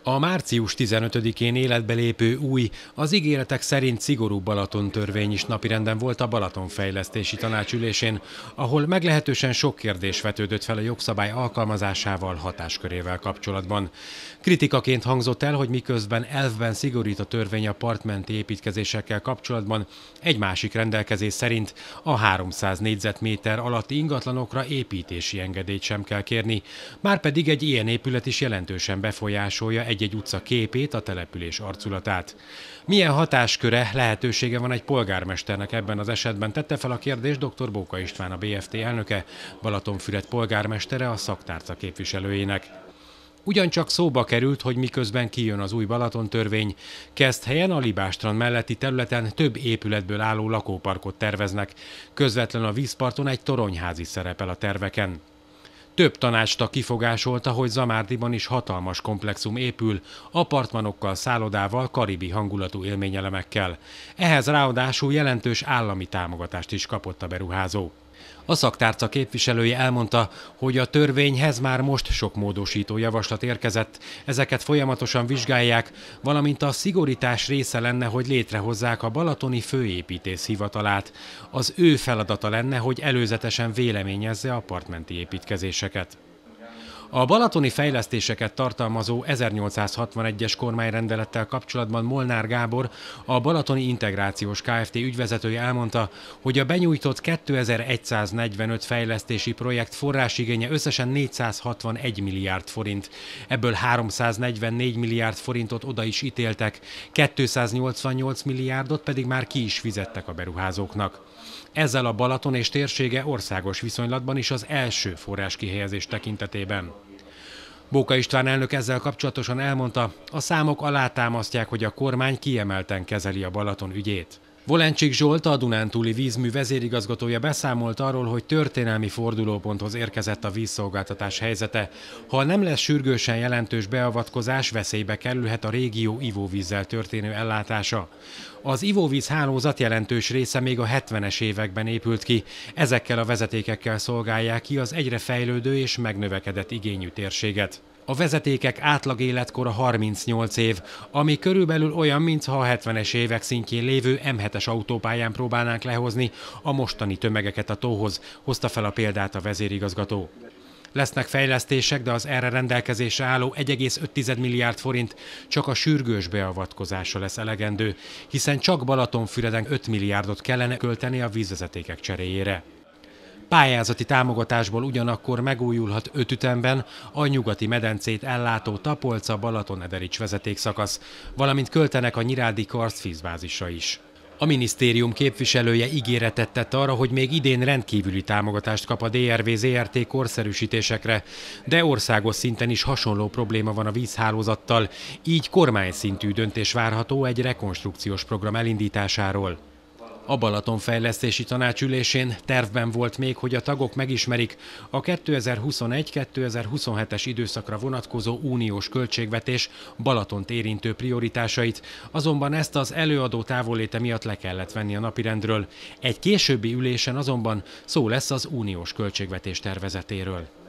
A március 15-én életbe lépő új, az ígéretek szerint szigorú Balaton-törvény is napirenden volt a Balatonfejlesztési Tanács ülésén, ahol meglehetősen sok kérdés vetődött fel a jogszabály alkalmazásával, hatáskörével kapcsolatban. Kritikaként hangzott el, hogy miközben elvben szigorít a törvény a partmenti építkezésekkel kapcsolatban, egy másik rendelkezés szerint a 300 négyzetméter alatti ingatlanokra építési engedélyt sem kell kérni, márpedig egy ilyen épület is jelentősen befolyásolja egy-egy utca képét, a település arculatát. Milyen hatásköre, lehetősége van egy polgármesternek ebben az esetben, tette fel a kérdést dr. Bóka István, a BFT elnöke, Balatonfüred polgármestere, a szaktárca képviselőjének. Ugyancsak szóba került, hogy miközben kijön az új Balaton-törvény, Keszthelyen a Libástrand melletti területen több épületből álló lakóparkot terveznek. Közvetlen a vízparton egy toronyházi szerepel a terveken. Több tanácstag kifogásolta, hogy Zamárdiban is hatalmas komplexum épül, apartmanokkal, szállodával, karibi hangulatú élményelemekkel. Ehhez ráadásul jelentős állami támogatást is kapott a beruházó. A szaktárca képviselője elmondta, hogy a törvényhez már most sok módosító javaslat érkezett, ezeket folyamatosan vizsgálják, valamint a szigorítás része lenne, hogy létrehozzák a balatoni főépítész hivatalát. Az ő feladata lenne, hogy előzetesen véleményezze a partmenti építkezéseket. A balatoni fejlesztéseket tartalmazó 1861-es kormányrendelettel kapcsolatban Molnár Gábor, a Balatoni Integrációs Kft. Ügyvezetője elmondta, hogy a benyújtott 2145 fejlesztési projekt forrásigénye összesen 461 milliárd forint. Ebből 344 milliárd forintot oda is ítéltek, 288 milliárdot pedig már ki is fizettek a beruházóknak. Ezzel a Balaton és térsége országos viszonylatban is az első forráskihelyezés tekintetében. Bóka István elnök ezzel kapcsolatosan elmondta, a számok alátámasztják, hogy a kormány kiemelten kezeli a Balaton ügyét. Volencsik Zsolt, a Dunántúli vízmű vezérigazgatója beszámolt arról, hogy történelmi fordulóponthoz érkezett a vízszolgáltatás helyzete. Ha nem lesz sürgősen jelentős beavatkozás, veszélybe kerülhet a régió ivóvízzel történő ellátása. Az ivóvíz hálózat jelentős része még a 70-es években épült ki, ezekkel a vezetékekkel szolgálják ki az egyre fejlődő és megnövekedett igényű térséget. A vezetékek átlag életkora 38 év, ami körülbelül olyan, mintha a 70-es évek szintjén lévő M7-es autópályán próbálnánk lehozni a mostani tömegeket a tóhoz, hozta fel a példát a vezérigazgató. Lesznek fejlesztések, de az erre rendelkezésre álló 1,5 milliárd forint csak a sürgős beavatkozásra lesz elegendő, hiszen csak Balatonfüreden 5 milliárdot kellene költeni a vízvezetékek cseréjére. Pályázati támogatásból ugyanakkor megújulhat 5 ütemben a nyugati medencét ellátó Tapolca-Balaton-Ederics vezetékszakasz, valamint költenek a nyirádi karsztvízbázisra is. A minisztérium képviselője ígéretet tett arra, hogy még idén rendkívüli támogatást kap a DRV Zrt. Korszerűsítésekre, de országos szinten is hasonló probléma van a vízhálózattal, így kormányszintű döntés várható egy rekonstrukciós program elindításáról. A Balatonfejlesztési Tanács ülésén tervben volt még, hogy a tagok megismerik a 2021-2027-es időszakra vonatkozó uniós költségvetés Balatont érintő prioritásait, azonban ezt az előadó távolléte miatt le kellett venni a napirendről. Egy későbbi ülésen azonban szó lesz az uniós költségvetés tervezetéről.